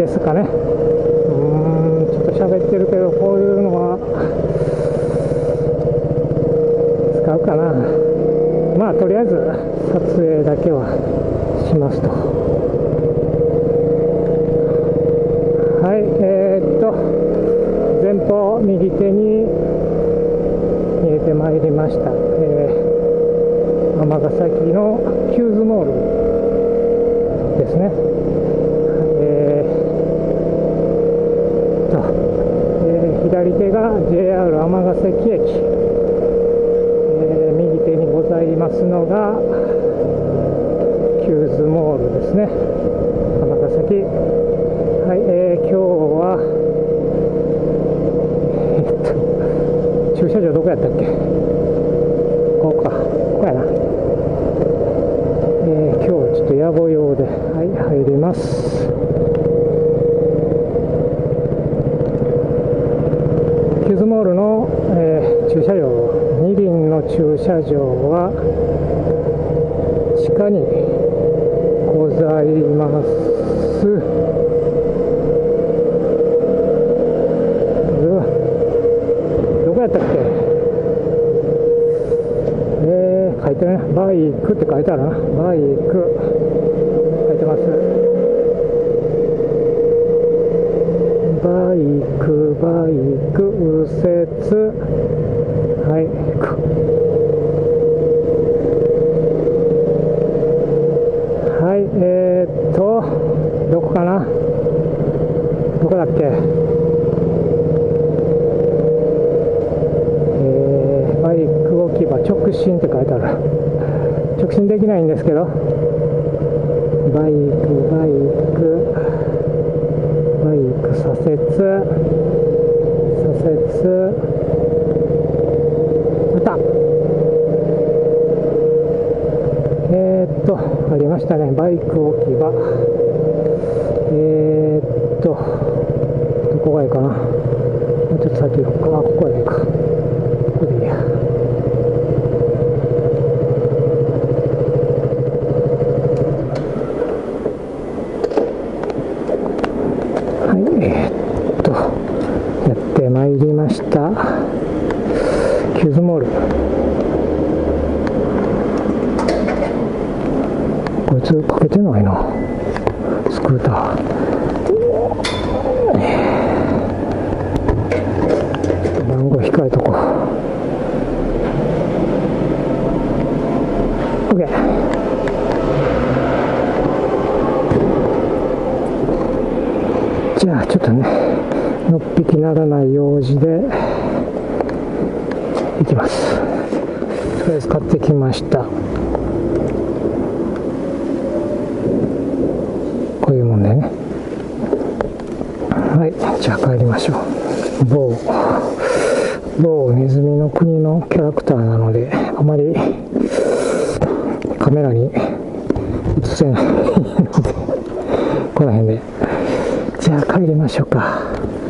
ですかね。ちょっと喋ってるけど、こういうのは使うかな。まあとりあえず撮影だけはしますと。はい、前方右手に見えてまいりました。尼崎のヒューズモールですね。左手が JR 尼崎駅、右手にございますのがヒューズモールですね、尼崎。はい、今日は、駐車場どこやったっけ。ここか、ここやな。今日はちょっと野暮用で、はい、入ります。ヒューズモールの、駐車場、2輪の駐車場は地下にございます。どこやったっけ。書いてね、バイクって書いてあるな。バイク書いてます。バイク右折、はい、はい、どこかな、どこだっけ。バイク置き場直進って書いてある。直進できないんですけど、バイク左折、またありましたね、バイク置き場。どこがいいかな。もうちょっと先行こうか。ここがいいか。ここでいいや。はい、やってまいりました。ヒューズモール。こいつかけてないな、スクーター。番号控えとこう。 OK。 じゃあちょっとね、のっぴきならない用事で行きます。とりあえず買ってきました。こういうもんでね。はい、じゃあ帰りましょう。某ネズミの国のキャラクターなので、あまりカメラに映せないのでこの辺で、じゃあ帰りましょうか。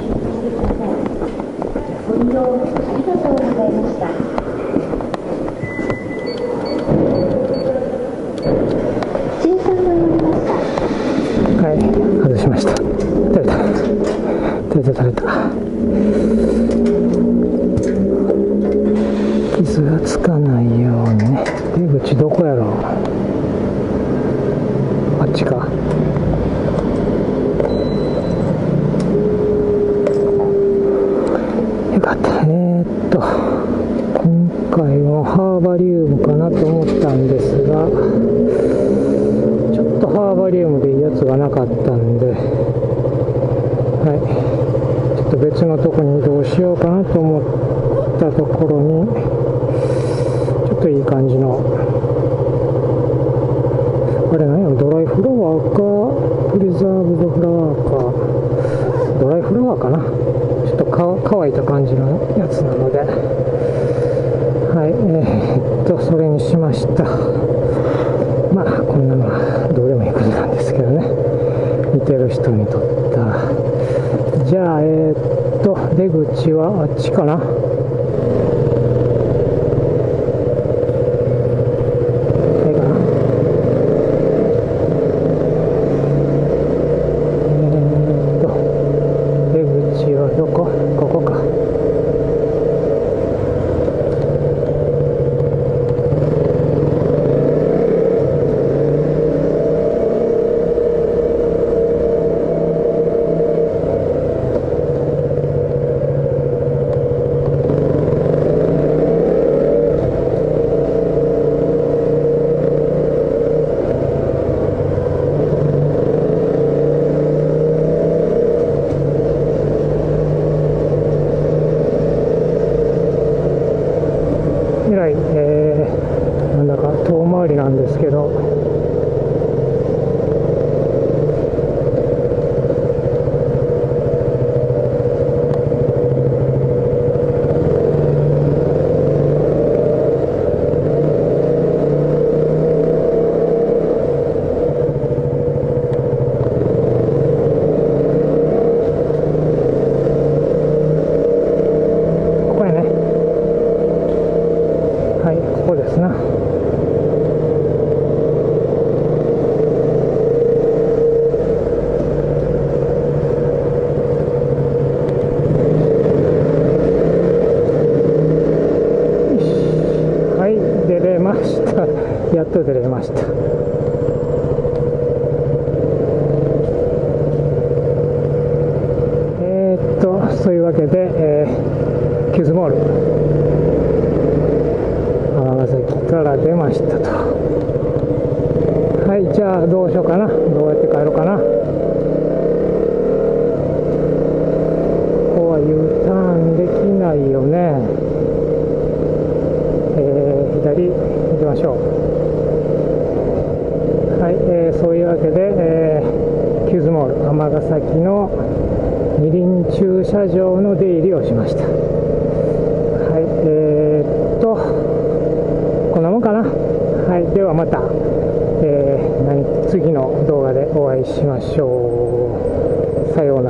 ご利用ありがとうございました。はい、外しました。取れた。傷がつかないようにね。出口どこやろう。あっちか。よかった。今回もハーバリウムかなと思ったんですが、ちょっとハーバリウムでいいやつがなかったんで、はい、ちょっと別のとこに移動しようかなと思ったところに、ちょっといい感じの、あれ何やろ、ドライフラワーかプリザーブドフラワーか、ドライフラワーかな。ちょっと乾いた感じのやつなので、はい、それにしました。まあこんなのはどうでもいいことなんですけどね、見てる人にとったら。じゃあ出口はあっちかな。 ですけど、ここやね。はい、ここですな。はい、出れました。やっと出れました。そういうわけで、キューズモール尼崎から出ましたと。はい、じゃあどうしようかな。どうやって帰ろうかな。ここは U ターンできないよね。左行きましょう。はい、そういうわけで、キューズモール尼崎の二輪駐車場の出入りをしました。はい、こんなもんかな。はい、ではまた、次の動画でお会いしましょう。さようなら。